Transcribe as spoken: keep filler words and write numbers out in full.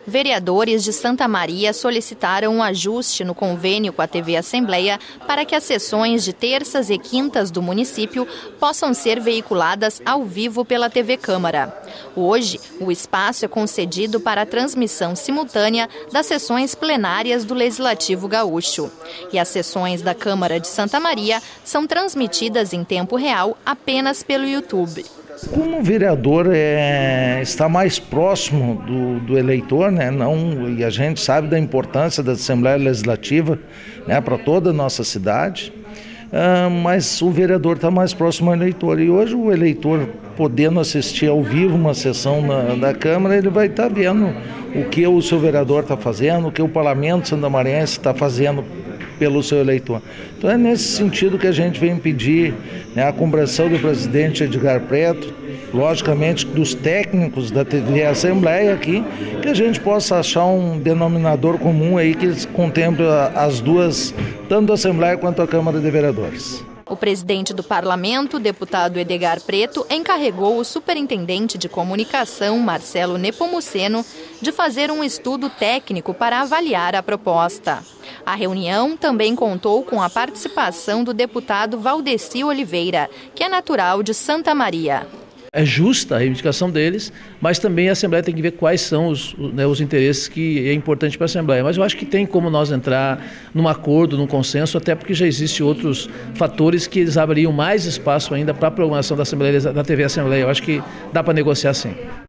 Vereadores de Santa Maria solicitaram um ajuste no convênio com a T V Assembleia para que as sessões de terças e quintas do município possam ser veiculadas ao vivo pela T V Câmara. Hoje, o espaço é concedido para a transmissão simultânea das sessões plenárias do Legislativo Gaúcho. E as sessões da Câmara de Santa Maria são transmitidas em tempo real apenas pelo YouTube. Como o vereador é, está mais próximo do, do eleitor, né, não, e a gente sabe da importância da Assembleia Legislativa, né, para toda a nossa cidade, uh, mas o vereador está mais próximo ao eleitor. E hoje o eleitor, podendo assistir ao vivo uma sessão na, da Câmara, ele vai estar tá vendo o que o seu vereador está fazendo, o que o Parlamento Santamarense está fazendo pelo seu eleitor. Então é nesse sentido que a gente vem pedir, né, a compreensão do presidente Edgar Preto, logicamente dos técnicos da T V Assembleia aqui, que a gente possa achar um denominador comum aí que contemple as duas, tanto a Assembleia quanto a Câmara de Vereadores. O presidente do Parlamento, deputado Edgar Preto, encarregou o superintendente de comunicação, Marcelo Nepomuceno, de fazer um estudo técnico para avaliar a proposta. A reunião também contou com a participação do deputado Valdeci Oliveira, que é natural de Santa Maria. É justa a reivindicação deles, mas também a Assembleia tem que ver quais são os, né, os interesses que é importante para a Assembleia. Mas eu acho que tem como nós entrar num acordo, num consenso, até porque já existem outros fatores que eles abririam mais espaço ainda para a programação da, Assembleia, da T V Assembleia. Eu acho que dá para negociar sim.